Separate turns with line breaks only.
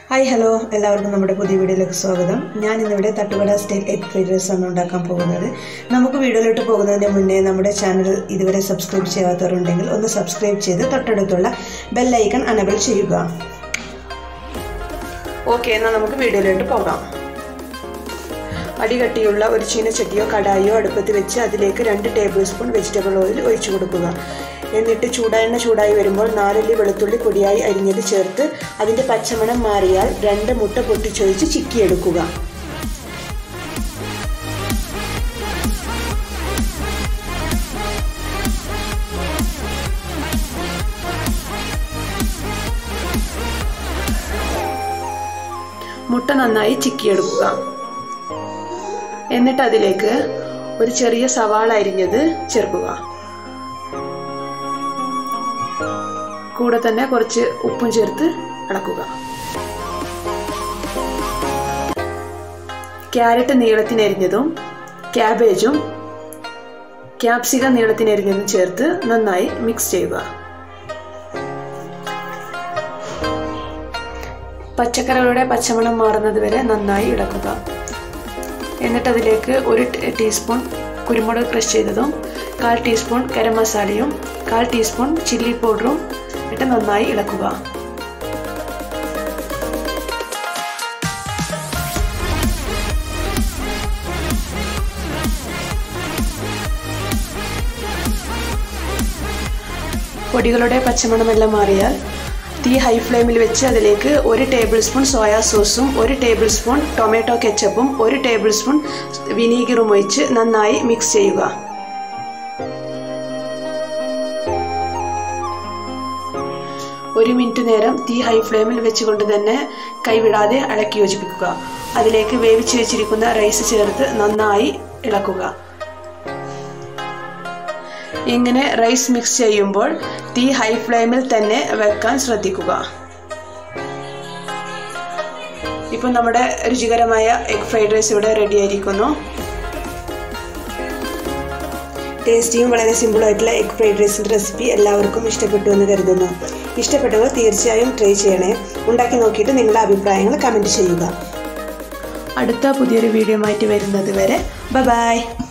Hi hello എല്ലാവർക്കും നമ്മുടെ പുതിയ വീഡിയോയിലേക്ക് സ്വാഗതം. ഞാൻ ഇന്നിവിടെ തട്ടുകട സ്റ്റൈൽ എഗ് ഫ്രൈഡ് റൈസ് ആണ് ഉണ്ടാക്കാൻ പോകുന്നത്. നമുക്ക് വീഡിയോയിലോട്ട് പോകുന്നതിന് മുന്നേ നമ്മുടെ ചാനൽ ഇതുവരെ സബ്സ്ക്രൈബ് ചെയ്യാത്തവരുണ്ടെങ്കിൽ ഒന്ന് സബ്സ്ക്രൈബ് ചെയ്ത് തൊട്ടടുത്തുള്ള ബെൽ ഐക്കൺ അനബിൾ ചെയ്യുക. ഓക്കെ, എന്നാൽ നമുക്ക് വീഡിയോയിലോട്ട് പോകാം. അടികട്ടിയുള്ള ഒരു ചീനച്ചട്ടിയോ കടായിയോ അടുപ്പത്ത് വെച്ച് അതിലേക്ക് 2 ടേബിൾ സ്പൂൺ വെജിറ്റബിൾ ഓയിൽ ഒഴിച്ചു കൊടുക്കുക. എന്നിട്ട് എണ്ണ ചൂടായി വരുമ്പോൾ 4 അല്ലി വെളുത്തുള്ളി പൊടിയായി അരിഞ്ഞത് ചേർത്ത് അതിൻ്റെ പച്ചമണം മാറിയാൽ 2 മുട്ട പൊട്ടിച്ചൊഴിച്ച് ചിക്കിയെടുക്കുക. മുട്ട നന്നായി ചിക്കിയെടുക്കുക. എന്നിട്ട് അതിലേക്ക് ഒരു ചെറിയ സവാള അരിഞ്ഞത് ചേർക്കുക. കൂടെ തന്നെ കുറച്ച് ഉപ്പും ചേർത്ത് ഇളക്കുക. ക്യാരറ്റ് നീളത്തിനരിഞ്ഞതും ക്യാബേജും ക്യാപ്സിക്കം നീളത്തിനരിഞ്ഞതും ചേർത്ത് നന്നായി മിക്സ് ചെയ്യുക. പച്ചക്കറികളുടെ പച്ചമണം മാറുന്നത് വരെ നന്നായി ഇളക്കുക. എന്നിട്ട് അതിലേക്ക് 1 ടീസ്പൂൺ കുരുമുളക് ക്രഷ് ചെയ്തതും 1/4 ടീസ്പൂൺ ഗരം മസാലയും 1/4 ടീസ്പൂൺ ചില്ലി പൗഡറും ഇട്ട് നന്നായി ഇളക്കുക. പൊടികളുടെ പച്ചമണമെല്ലാം മാറിയാൽ തീ ഹൈ ഫ്ലെയിമിൽ വെച്ച് അതിലേക്ക് 1 ടേബിൾ സ്പൂൺ സോയാ സോസും 1 ടേബിൾ സ്പൂൺ ടൊമാറ്റോ കെച്ചപ്പും 1 ടേബിൾ സ്പൂൺ വിനീഗറും ഒഴിച്ച് നന്നായി മിക്സ് ചെയ്യുക. ഒരു മിനിറ്റ് നേരം തീ ഹൈ ഫ്ലെയിമിൽ വെച്ചുകൊണ്ട് തന്നെ കൈവിടാതെ ഇളക്കി യോജിപ്പിക്കുക. അതിലേക്ക് വേവിച്ച് വെച്ചിരിക്കുന്ന റൈസ് ചേർത്ത് നന്നായി ഇളക്കുക. ഇങ്ങനെ റൈസ് മിക്സ് ചെയ്യുമ്പോൾ തീ ഹൈ ഫ്ലെയിമിൽ തന്നെ വെക്കാൻ ശ്രദ്ധിക്കുക. ഇപ്പം നമ്മുടെ രുചികരമായ എഗ് ഫ്രൈഡ് റൈസ് ഇവിടെ റെഡി ആയിരിക്കുന്നു. ടേസ്റ്റിയും വളരെ സിമ്പിളായിട്ടുള്ള എഗ് ഫ്രൈഡ് റൈസിൻ്റെ റെസിപ്പി എല്ലാവർക്കും ഇഷ്ടപ്പെട്ടു എന്ന് കരുതുന്നു. ഇഷ്ടപ്പെട്ടവർ തീർച്ചയായും ട്രൈ ചെയ്യണേ. ഉണ്ടാക്കി നോക്കിയിട്ട് നിങ്ങളുടെ അഭിപ്രായങ്ങൾ കമൻറ്റ് ചെയ്യുക. അടുത്ത പുതിയൊരു വീഡിയോ ആയിട്ട് വരുന്നത് വരെ ബൈ.